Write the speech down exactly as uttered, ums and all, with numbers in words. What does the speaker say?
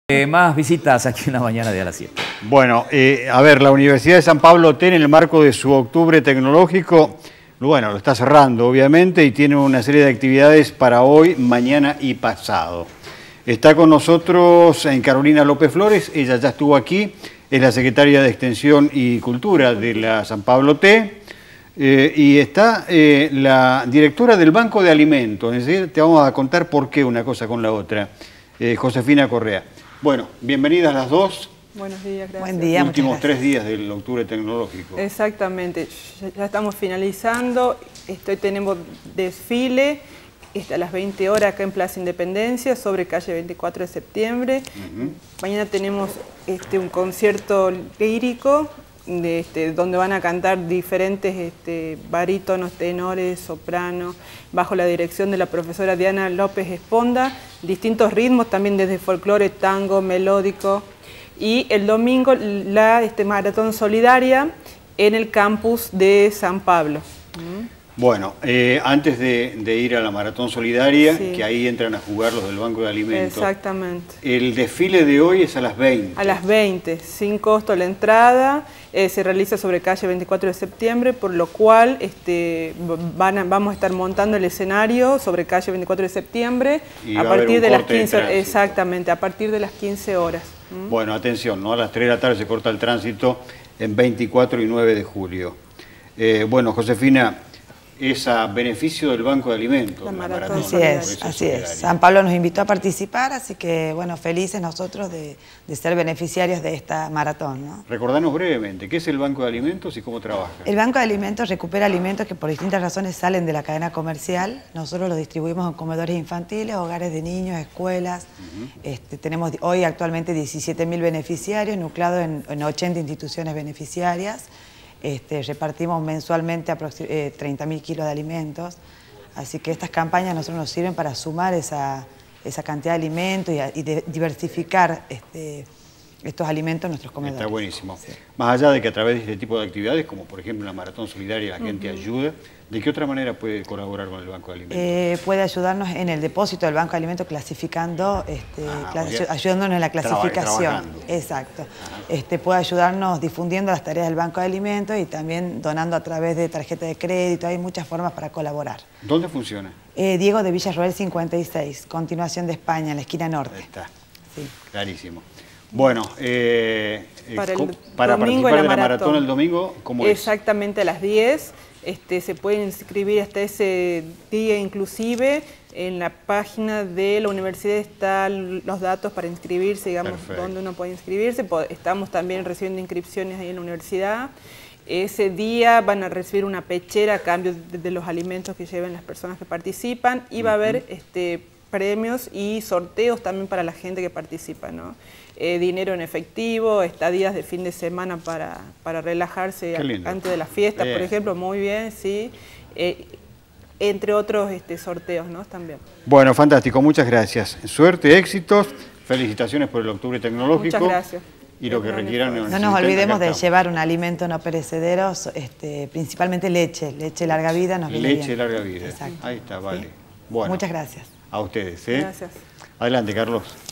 Eh, más visitas aquí en la mañana de a las siete. Bueno, eh, a ver, la Universidad de San Pablo T, en el marco de su Octubre Tecnológico, bueno, lo está cerrando obviamente y tiene una serie de actividades para hoy, mañana y pasado. Está con nosotros en Carolina López Flores, ella ya estuvo aquí, es la secretaria de Extensión y Cultura de la San Pablo T, eh, y está eh, la directora del Banco de Alimentos, es decir, te vamos a contar por qué una cosa con la otra, eh, Josefina Correa. Bueno, bienvenidas las dos. Buenos días, gracias. Buen día, Últimos tres días del Octubre Tecnológico. Exactamente, ya, ya estamos finalizando, Estoy, tenemos desfile a las veinte horas acá en Plaza Independencia, sobre calle veinticuatro de septiembre. Uh-huh. Mañana tenemos este, un concierto lírico, de, este, donde van a cantar diferentes este, barítonos, tenores, sopranos, bajo la dirección de la profesora Diana López Esponda, distintos ritmos también desde folclore, tango, melódico, y el domingo la este, maratón solidaria en el campus de San Pablo. Bueno, eh, antes de, de ir a la maratón solidaria, sí, que ahí entran a jugar los del Banco de Alimentos. Exactamente. El desfile de hoy es a las veinte. A las veinte, sin costo la entrada, eh, se realiza sobre calle veinticuatro de septiembre, por lo cual este, van a, vamos a estar montando el escenario sobre calle veinticuatro de septiembre y a partir de las quince horas. Exactamente, a partir de las quince horas. ¿Mm? Bueno, atención, ¿no? A las tres de la tarde se corta el tránsito en veinticuatro y nueve de julio. Eh, bueno, Josefina, es a beneficio del Banco de Alimentos. La la maratón. Así es, así es. San Pablo nos invitó a participar, así que, bueno, felices nosotros de, de ser beneficiarios de esta maratón, ¿no? Recordanos brevemente, ¿qué es el Banco de Alimentos y cómo trabaja? El Banco de Alimentos recupera alimentos que por distintas razones salen de la cadena comercial. Nosotros los distribuimos en comedores infantiles, hogares de niños, escuelas. Uh-huh. este, tenemos hoy actualmente diecisiete mil beneficiarios, nucleados en, en ochenta instituciones beneficiarias. Este, repartimos mensualmente eh, treinta mil kilos de alimentos, así que estas campañas a nosotros nos sirven para sumar esa, esa cantidad de alimentos y, a, y de, diversificar este, estos alimentos en nuestros comedores. Está buenísimo. Sí. Más allá de que a través de este tipo de actividades, como por ejemplo la maratón solidaria, la gente uh-huh. ayuda, ¿de qué otra manera puede colaborar con el Banco de Alimentos? Eh, puede ayudarnos en el depósito del Banco de Alimentos clasificando, este, ah, clas ayudándonos en la clasificación. Traba Exacto. Este, puede ayudarnos difundiendo las tareas del Banco de Alimentos y también donando a través de tarjeta de crédito. Hay muchas formas para colaborar. ¿Dónde funciona? Eh, Diego de Villarroel cincuenta y seis, continuación de España, en la esquina norte. Ahí está. Sí. Clarísimo. Bueno, eh, para, el para domingo participar la de la maratón, maratón el domingo, ¿cómo es? Exactamente a las diez, este, se pueden inscribir hasta ese día inclusive. En la página de la universidad están los datos para inscribirse, digamos, Perfecto. Donde uno puede inscribirse. Estamos también recibiendo inscripciones ahí en la universidad. Ese día van a recibir una pechera a cambio de, de los alimentos que lleven las personas que participan y va a haber este, premios y sorteos también para la gente que participa, ¿no? Eh, dinero en efectivo, estadías de fin de semana para, para relajarse antes de la fiesta, bien. Por ejemplo, muy bien, sí. Eh, entre otros este, sorteos, ¿no? También. Bueno, fantástico, muchas gracias. Suerte, éxitos, felicitaciones por el Octubre Tecnológico. Muchas gracias. Y lo que requieran. No nos olvidemos de llevar un alimento no perecedero, este, principalmente leche, leche larga vida. Nos viene leche bien. larga vida. Exacto. Ahí está, vale. Sí. Bueno, muchas gracias. A ustedes, ¿eh? Gracias. Adelante, Carlos.